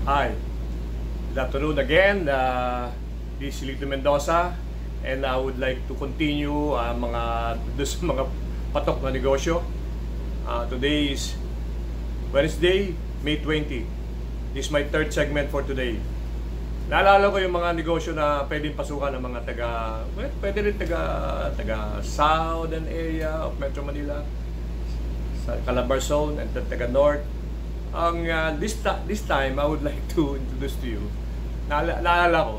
Hi, good afternoon again. This is Lito Mendoza, and I would like to continue mga patok na negosyo. Today is Wednesday, May 20. This is my third segment for today. Naalala ko yung mga negosyo na pwedeng pasukan ng mga pwede rin taga Southern area of Metro Manila, sa Calabarzon and taga North. This time, I would like to introduce to you, naalala ko,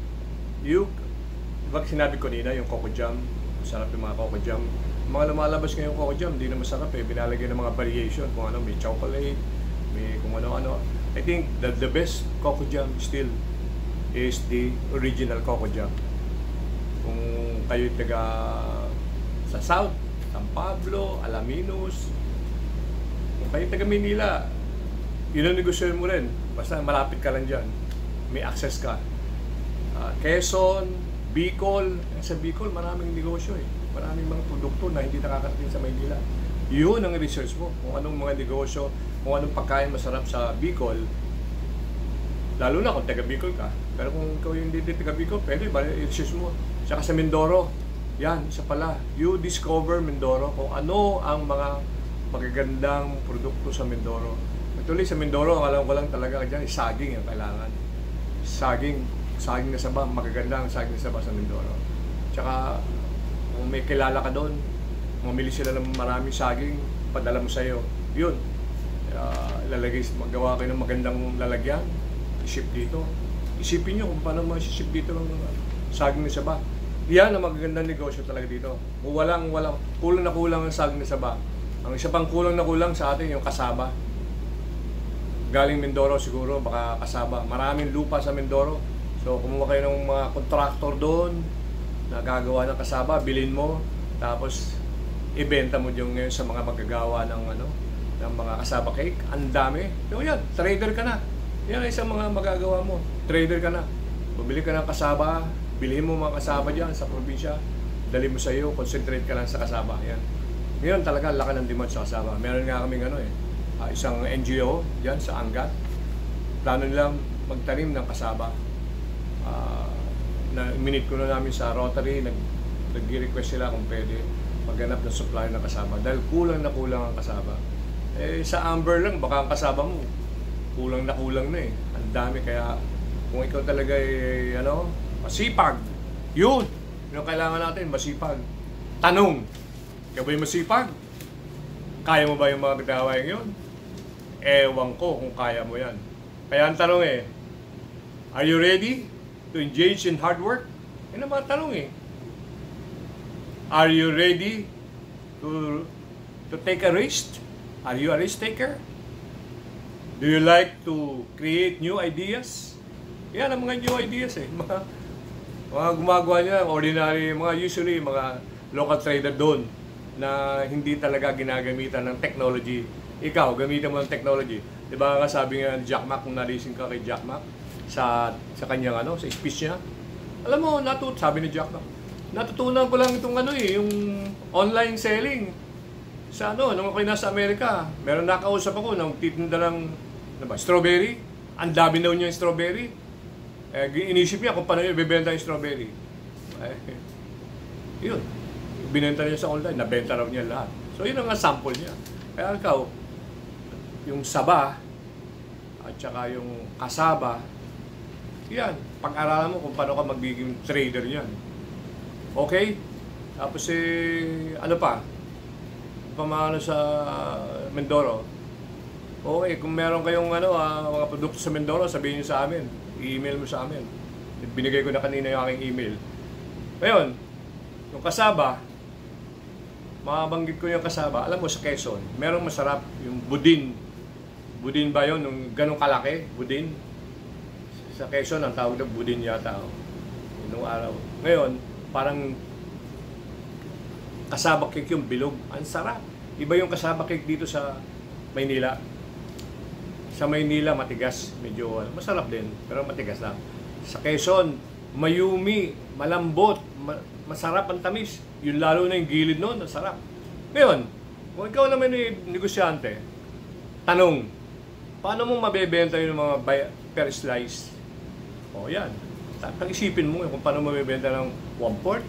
diba sinabi ko nina, yung Coco Jam, masarap yung mga Coco Jam. Mga lumalabas ngayong Coco Jam, hindi na masarap binalagyan ng mga variation, kung ano, may chocolate, may kung ano-ano. I think that the best Coco Jam still is the original Coco Jam. Kung kayo taga sa South, San Pablo, Alaminos, kung kayo taga Manila, yun ang negosyo mo rin. Basta malapit ka lang dyan. May access ka. Quezon, Bicol. Sa Bicol, maraming negosyo Maraming mga produkto na hindi nakakarating sa Maynila. Yun ang research mo. Kung anong mga negosyo, kung anong pagkain masarap sa Bicol. Lalo na kung taga Bicol ka. Pero kung ikaw yung hindi taga Bicol, pwede ba i-research mo. Saka sa Mindoro. Yan, isa pala. You discover Mindoro kung ano ang mga magagandang produkto sa Mindoro. Actually, sa Mindoro, ang alam ko lang talaga dyan, saging ang kailangan. Saging na saba, magaganda ang saging na saba sa Mindoro. Tsaka, kung may kilala ka doon, mamili sila ng maraming saging, padala mo sa'yo. Yun. Magawa kayo ng magandang lalagyan, i-ship dito. Isipin nyo kung paano ma-ship dito ng saging na saba. Yan ang magagandang negosyo talaga dito. Kung kulang na kulang ang saging na saba. Ang isa pang kulang na kulang sa atin, yung kasaba. Galing Mindoro siguro, baka kasaba. Maraming lupa sa Mindoro. So, kumuha kayo ng mga contractor doon na gagawa ng kasaba, bilhin mo, tapos ibenta mo yung ngayon sa mga magagawa ng mga kasaba cake. Ang dami. So, yan, trader ka na. Yan ay isang mga magagawa mo. Trader ka na. Bumili ka ng kasaba, bilhin mo mga kasaba dyan sa probinsya, dali mo sa iyo, concentrate ka lang sa kasaba. Yan. Ngayon talaga, laki ng demand sa kasaba. Meron nga kaming isang NGO dyan sa Angat. Plano nilang magtanim ng kasaba. Minute ko na namin sa Rotary, nag-request sila kung pwede maghanap ng supply ng kasaba. Dahil kulang na kulang ang kasaba. Sa Amber lang, baka ang kasaba mo, kulang na Ang dami, kaya kung ikaw talaga masipag, yun ang kailangan natin, masipag. Tanong, ikaw ba yung masipag? Kaya mo ba yung mga gawain yun? Ewan ko kung kaya mo yan. Kaya ang tanong are you ready to engage in hard work? Yan ang mga tanong Are you ready to take a risk? Are you a risk taker? Do you like to create new ideas? Yan ang mga new ideas mga gumagawa niya, ordinary, usually mga local trader doon na hindi talaga ginagamitan ng technology. Ikaw, gamitin mo ng technology. Di ba nga sabi nga ni Jack Ma, kung nalising ka kay Jack Ma sa kanyang sa speech niya, alam mo, sabi ni Jack Ma, natutunan ko lang itong yung online selling. Sa nung ako'y nasa Amerika, meron nakausap ako nang titinda ng strawberry. Ang dami daw niya yung strawberry. Inisip niya kung paano niya ibebenta yung strawberry. Yun. Binenta niya sa online, nabenta raw niya lahat. So, yun ang sample niya. Kaya ikaw, yung saba, at saka yung kasaba, yan, pag-aralan mo kung paano ka magiging trader yan. Okay? Tapos ano pa? Pamano sa Mindoro. Okay, kung meron kayong mga produkto sa Mindoro, sabihin niyo sa amin. I-email mo sa amin. Binigay ko na kanina yung aking email. Ngayon, yung kasaba, makabanggit ko yung kasaba. Alam mo, sa Quezon, merong masarap yung budin. Budin ba yun? Nung ganong kalaki, budin. Sa Quezon, ang tawag na budin yata. Nung araw. Ngayon, parang kasaba cake yung bilog. Ang sarap. Iba yung kasaba cake dito sa Maynila. Sa Maynila, matigas. Medyo masarap din, pero matigas lang. Sa Quezon, mayumi, malambot, masarap ang tamis. Yung lalo na yung gilid noon, masarap. Ngayon, kung ikaw naman yung negosyante, tanong, paano mo mabebenta yung mga per slice. O yan. Pag-isipin mo kung paano mabibenta ng 1/4.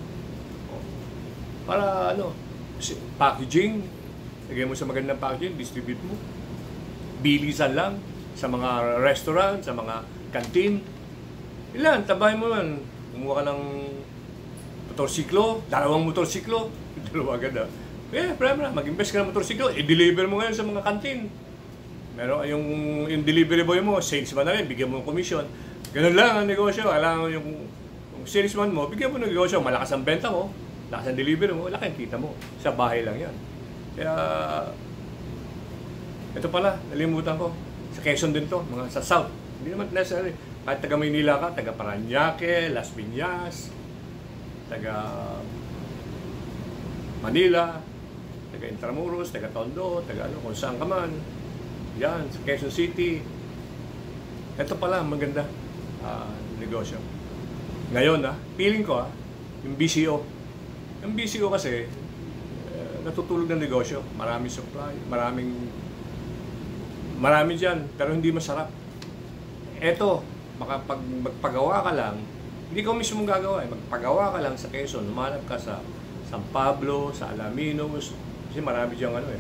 Para ano, packaging, lagay mo sa magandang packaging, distribute mo. Bilisan lang sa mga restaurant, sa mga canteen. Ilan, tabahin mo man. Kumuha ka ng motorsiklo, 2 motorsiklo, 2 agad ah. Problema na, mag-invest ka ng motorsiklo, i-deliver mo ngayon sa mga canteen. Meron yung delivery boy mo, salesman na rin, bigyan mo ng commission. Ganun lang ang negosyo. Alam mo yung salesman mo, bigyan mo ng negosyo, malakas ang benta mo, lakas ang delivery mo, laki ang kita mo. Sa bahay lang yan. Kaya, ito pala, nalimutan ko. Sa Quezon din to, mga sa South. Hindi naman necessary. Kahit taga Maynila ka, taga Parañaque, Las Piñas, taga Manila, taga Intramuros, taga Tondo, taga ano, kung saan ka man. Yan, sa Quezon City. Ito pala, maganda negosyo. Ngayon, feeling ko, yung BCO. Yung BCO kasi, natutulog ng negosyo. Maraming supply, marami dyan, pero hindi masarap. Eto, pag magpagawa ka lang, hindi ko mismo gagawa. Magpagawa ka lang sa Quezon, lumanap ka sa San Pablo, sa Alaminos, kasi marami dyan ano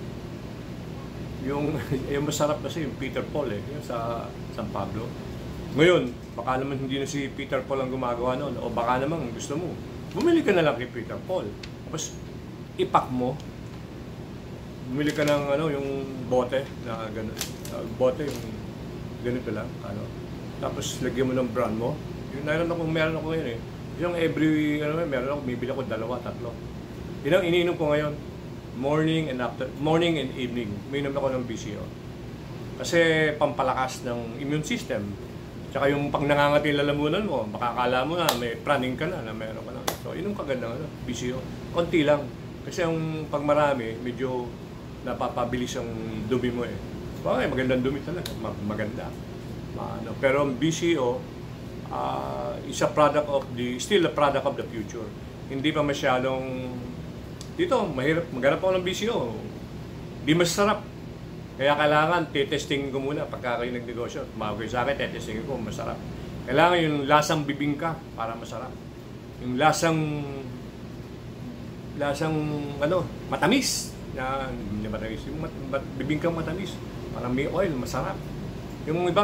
yung masarap kasi yung Peter Paul yung sa San Pablo. Ngayon, baka naman hindi na si Peter Paul ang gumagawa noon, o baka naman gusto mo, bumili ka na lang kay Peter Paul. Tapos, ipak mo, bumili ka ng yung bote na gano'n. Bote yung ganito lang, Tapos, lagyan mo ng brand mo. Yung meron ako ngayon Yung every, meron ako, bibili ako 2, 3. Yun ang iniinom ko ngayon. Morning and evening, uminom ako ng BCO. Kasi pampalakas ng immune system. Tsaka yung pang nangangati lalamunan mo, makakala mo na may praning ka na meron ka na. So, inom ka ganda BCO. Konti lang. Kasi yung pag marami, medyo napapabilis yung dumi mo Okay, magandang dumi talaga. Maganda. Pero ang BCO, is a product of still a product of the future. Hindi pa masyadong dito, mahirap maghanap ako ng BCO. Di masarap. Kaya kailangan tetestingin ko muna pagka kayo nagnegosyo. Tumawag kayo sa akin, tetestingin ko masarap. Kailangan yung lasang bibingka para masarap. Yung lasang matamis. Hindi matamis. Yung bibingkang matamis. Parang may oil, masarap. Yung iba,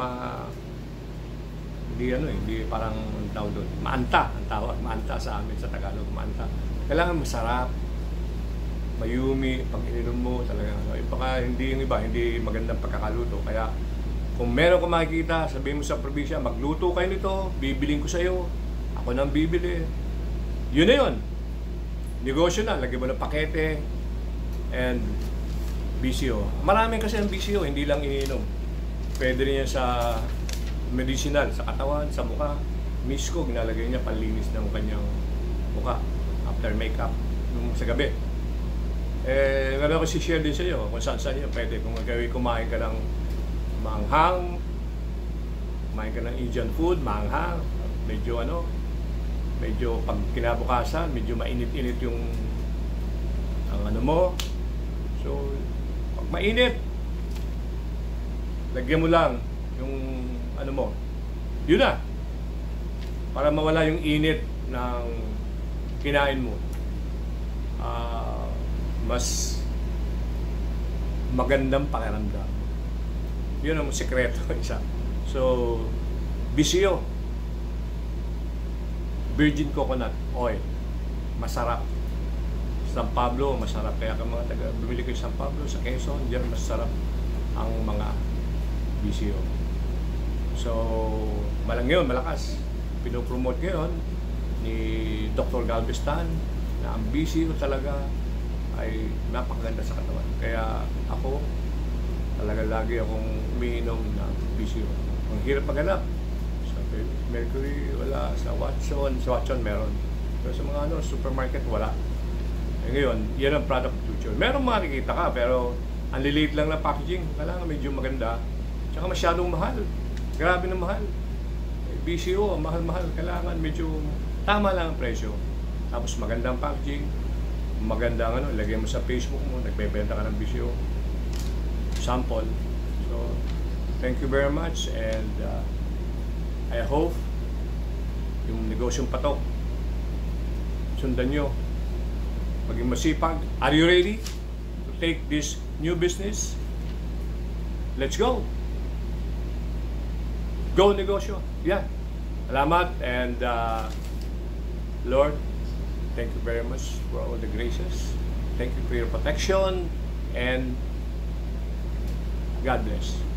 hindi parang tawag doon. Maanta ang tawag. Maanta sa amin sa Tagalog. Maanta. Kailangan masarap. Mayumi, pag ininom mo talaga. Baka hindi yung iba, hindi magandang pagkakaluto. Kaya kung meron ka makikita, sabihin mo sa probinsya, magluto kayo nito, bibiling ko sa iyo. Ako nang bibili. Yun na yun. Negosyo na, lagyan mo ng pakete and BCO. Maraming kasi ang BCO, hindi lang iniinom. Pwede rin yan sa medicinal, sa katawan, sa mukha. Misko, ginalagay niya panlinis ng kanyang mukha after makeup sa gabi. Meron ko si-share din sa iyo kung saan yun. Pwede kung kumain ka ng maanghang, kumain ka ng Indian food, maanghang, medyo pag kinabukasan, medyo mainit-init yung ang mo. So, pag mainit, lagyan mo lang yung mo. Yun na. Para mawala yung init ng kinain mo. Mas magandang pakiramdam. Yun ang sikreto isa. So, BCO, virgin coconut oil, masarap. San Pablo, masarap. Kaya kung mga taga bumili kayo sa San Pablo, sa Quezon, diyan masarap ang mga BCO. So, malakas. Pinopromote ngayon ni Dr. Galveston na ang BCO talaga ay napakaganda sa katawan. Kaya ako, talaga lagi akong umiinom ng BCO. Ang hirap maghanap. Sa Mercury, wala. Sa Watson meron. Pero sa mga supermarket, wala. Ngayon, yan ang product future. Meron makikita ka, pero ang liliit lang na packaging. Kailangan medyo maganda. Tsaka masyadong mahal. Grabe na mahal. BCO, mahal-mahal. Kailangan medyo tama lang ang presyo. Tapos magandang packaging. Magandang lagay mo sa Facebook mo, nagbebenta ka ng BCO. Sample. So, Thank you very much, and I hope yung negosyong patok, sundan nyo, maging masipag. Are you ready to take this new business? Let's go! Go negosyo! Yan! Salamat, and Lord, thank you very much for all the graces. Thank you for your protection, and God bless.